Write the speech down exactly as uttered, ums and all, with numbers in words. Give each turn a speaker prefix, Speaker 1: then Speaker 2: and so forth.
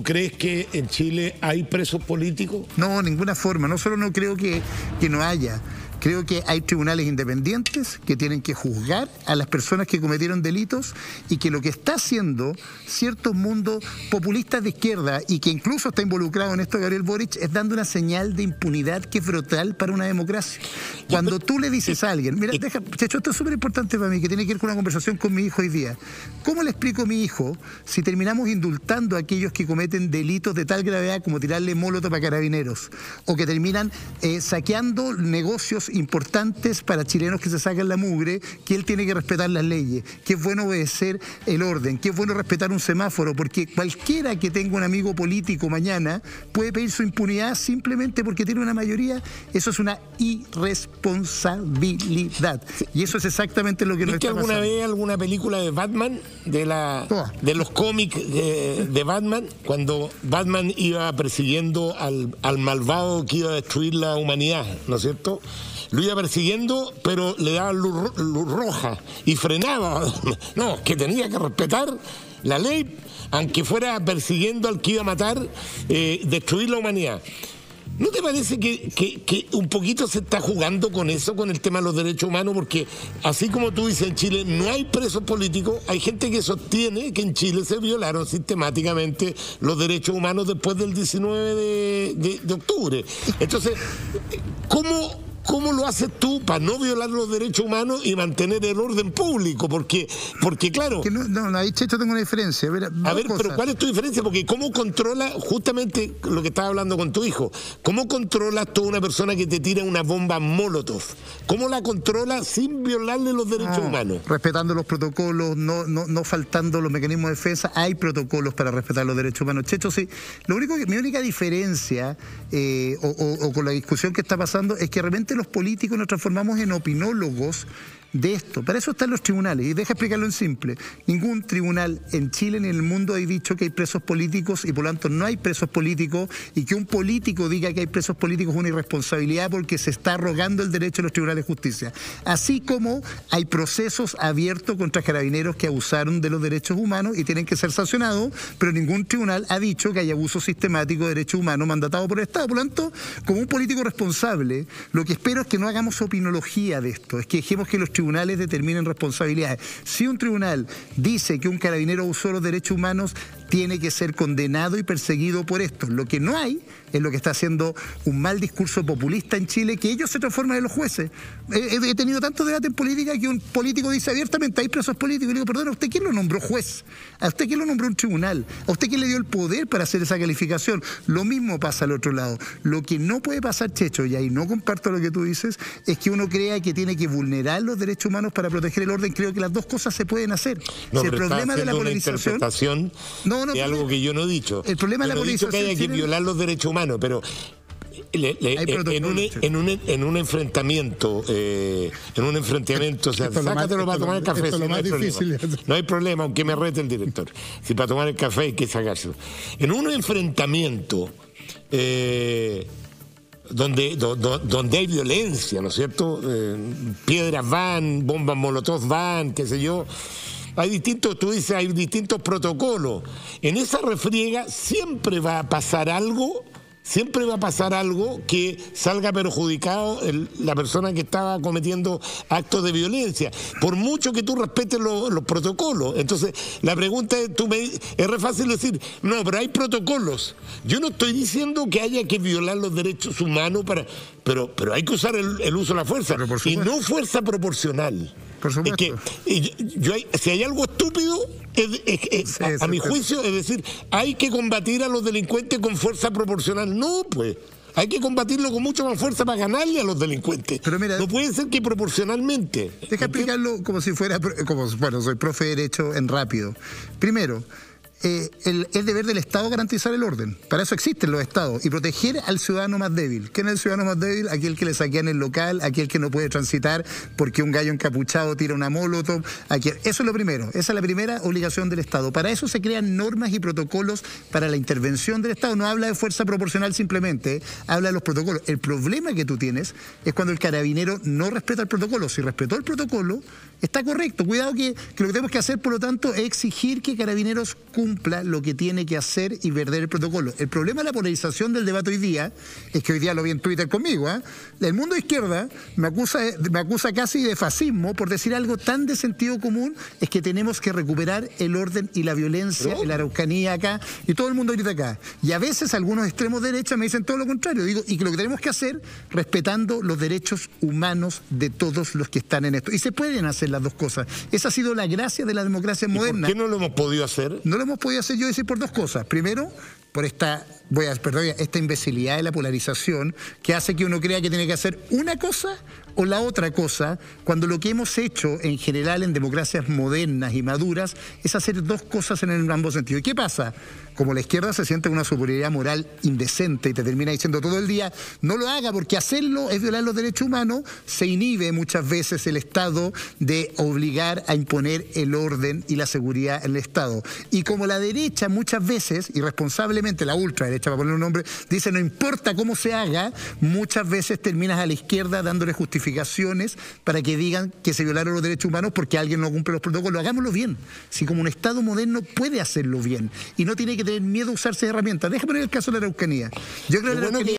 Speaker 1: crees que en Chile hay presos políticos?
Speaker 2: No, ninguna forma. No solo no creo que, que no haya. Creo que hay tribunales independientes que tienen que juzgar a las personas que cometieron delitos y que lo que está haciendo ciertos mundos populistas de izquierda y que incluso está involucrado en esto Gabriel Boric es dando una señal de impunidad que es brutal para una democracia. Cuando tú le dices a alguien, mira, deja, Checho, esto es súper importante para mí, que tiene que ver con una conversación con mi hijo hoy día. ¿Cómo le explico a mi hijo si terminamos indultando a aquellos que cometen delitos de tal gravedad como tirarle molotov a carabineros o que terminan eh, saqueando negocios importantes para chilenos que se sacan la mugre, que él tiene que respetar las leyes, que es bueno obedecer el orden, que es bueno respetar un semáforo, porque cualquiera que tenga un amigo político mañana puede pedir su impunidad simplemente porque tiene una mayoría? Eso es una irresponsabilidad. Y eso es exactamente lo que nos está pasando.
Speaker 1: ¿Viste alguna vez alguna película de Batman, de, la, oh. de los cómics de, de Batman, cuando Batman iba persiguiendo al, al malvado que iba a destruir la humanidad, ¿no es cierto? Lo iba persiguiendo, pero le daba luz, luz roja y frenaba. No, que tenía que respetar la ley, aunque fuera persiguiendo al que iba a matar, eh, destruir la humanidad. ¿No te parece que, que, que un poquito se está jugando con eso, con el tema de los derechos humanos? Porque así como tú dices, en Chile no hay presos políticos, hay gente que sostiene que en Chile se violaron sistemáticamente los derechos humanos después del diecinueve de, de, de octubre. Entonces, ¿cómo... ¿Cómo lo haces tú para no violar los derechos humanos y mantener el orden público? Porque, porque claro...
Speaker 2: Que no, no, ahí, Checho, tengo una diferencia. A ver,
Speaker 1: a ver pero ¿cuál es tu diferencia? Porque ¿cómo controla justamente lo que estaba hablando con tu hijo? ¿Cómo controlas tú a una persona que te tira una bomba Molotov? ¿Cómo la controla sin violarle los derechos no, humanos?
Speaker 2: Respetando los protocolos, no, no, no faltando los mecanismos de defensa. Hay protocolos para respetar los derechos humanos. Checho, sí. Lo único que, mi única diferencia eh, o, o, o con la discusión que está pasando es que realmente los políticos nos transformamos en opinólogos de esto. Para eso están los tribunales. Y deja explicarlo en simple. Ningún tribunal en Chile ni en el mundo ha dicho que hay presos políticos y por lo tanto no hay presos políticos, y que un político diga que hay presos políticos es una irresponsabilidad porque se está arrogando el derecho de los tribunales de justicia. Así como hay procesos abiertos contra carabineros que abusaron de los derechos humanos y tienen que ser sancionados, pero ningún tribunal ha dicho que hay abuso sistemático de derechos humanos mandatado por el Estado. Por lo tanto, como un político responsable, lo que espero es que no hagamos opinología de esto, es que dejemos que los tribunales determinen responsabilidades. Si un tribunal dice que un carabinero abusó de los derechos humanos, tiene que ser condenado y perseguido por esto. Lo que no hay es lo que está haciendo un mal discurso populista en Chile, que ellos se transforman en los jueces. He, he tenido tanto debate en política que un político dice abiertamente, hay presos políticos. Y le digo, perdón, ¿a usted quién lo nombró juez? ¿A usted quién lo nombró un tribunal? ¿A usted quién le dio el poder para hacer esa calificación? Lo mismo pasa al otro lado. Lo que no puede pasar, Checho, y ahí no comparto lo que tú dices, es que uno crea que tiene que vulnerar los derechos humanos para proteger el orden. Creo que las dos cosas se pueden hacer.
Speaker 1: No,
Speaker 2: si el problema de la polarización...
Speaker 1: No, no, es algo que yo no he dicho.
Speaker 2: El problema de la polarización...
Speaker 1: Yo no he dicho que haya que violar los derechos humanos, pero... Le, le, en, un, en, un, en un enfrentamiento eh, en un enfrentamiento, o sea, sácatelo para tomar el café, si no, hay problema. No hay problema, aunque me rete el director, si para tomar el café hay que sacárselo. En un enfrentamiento eh, donde, do, do, donde hay violencia, ¿no es cierto? Eh, piedras van, bombas molotov van, qué sé yo. Hay distintos, tú dices, hay distintos protocolos. En esa refriega siempre va a pasar algo. Siempre va a pasar algo que salga perjudicado el, la persona que estaba cometiendo actos de violencia, por mucho que tú respetes lo, los protocolos. Entonces, la pregunta es, tú me, es re fácil decir, no, pero hay protocolos. Yo no estoy diciendo que haya que violar los derechos humanos, para, pero, pero hay que usar el, el uso de la fuerza, y no fuerza proporcional.
Speaker 2: Por supuesto.
Speaker 1: Es que, y yo, yo, si hay algo estúpido, es, es, es, sí, a, a mi juicio, es decir, hay que combatir a los delincuentes con fuerza proporcional. No, pues, hay que combatirlo con mucha más fuerza para ganarle a los delincuentes. Pero mira, no puede ser que proporcionalmente.
Speaker 2: Deja explicarlo como si fuera, como, bueno, soy profe de Derecho en rápido. Primero, Eh, el, es deber del Estado garantizar el orden. Para eso existen los Estados. Y proteger al ciudadano más débil. ¿Quién es el ciudadano más débil? Aquel que le saquean el local, aquel que no puede transitar porque un gallo encapuchado tira una molotov. Aquel. Eso es lo primero. Esa es la primera obligación del Estado. Para eso se crean normas y protocolos para la intervención del Estado. No habla de fuerza proporcional simplemente, ¿eh? Habla de los protocolos. El problema que tú tienes es cuando el carabinero no respeta el protocolo. Si respetó el protocolo, está correcto. Cuidado que, que lo que tenemos que hacer, por lo tanto, es exigir que carabineros cumplan cumpla lo que tiene que hacer y perder el protocolo. El problema de la polarización del debate hoy día, es que hoy día lo vi en Twitter conmigo, ¿eh? El mundo de izquierda me acusa, me acusa casi de fascismo por decir algo tan de sentido común, es que tenemos que recuperar el orden y la violencia en la Araucanía acá, y todo el mundo grita acá. Y a veces algunos extremos derechas me dicen todo lo contrario, digo, y que lo que tenemos que hacer, respetando los derechos humanos de todos los que están en esto. Y se pueden hacer las dos cosas. Esa ha sido la gracia de la democracia moderna.
Speaker 1: ¿Por qué no lo hemos podido hacer?
Speaker 2: No lo hemos podido hacer, yo decir, por dos cosas. Primero, por esta, voy a, perdón, esta imbecilidad de la polarización que hace que uno crea que tiene que hacer una cosa o la otra cosa, cuando lo que hemos hecho en general en democracias modernas y maduras es hacer dos cosas en el ambos sentidos. ¿Y qué pasa? Como la izquierda se siente una superioridad moral indecente y te termina diciendo todo el día, no lo haga porque hacerlo es violar los derechos humanos, se inhibe muchas veces el Estado de obligar a imponer el orden y la seguridad en el Estado. Y como la derecha muchas veces, irresponsablemente la ultraderecha, para poner un nombre, dice no importa cómo se haga, muchas veces terminas a la izquierda dándole justificaciones para que digan que se violaron los derechos humanos porque alguien no cumple los protocolos. Hagámoslo bien. Si como un Estado moderno puede hacerlo bien y no tiene que tener miedo a usarse de herramientas. Déjame poner el caso de la Araucanía. Yo creo que la Araucanía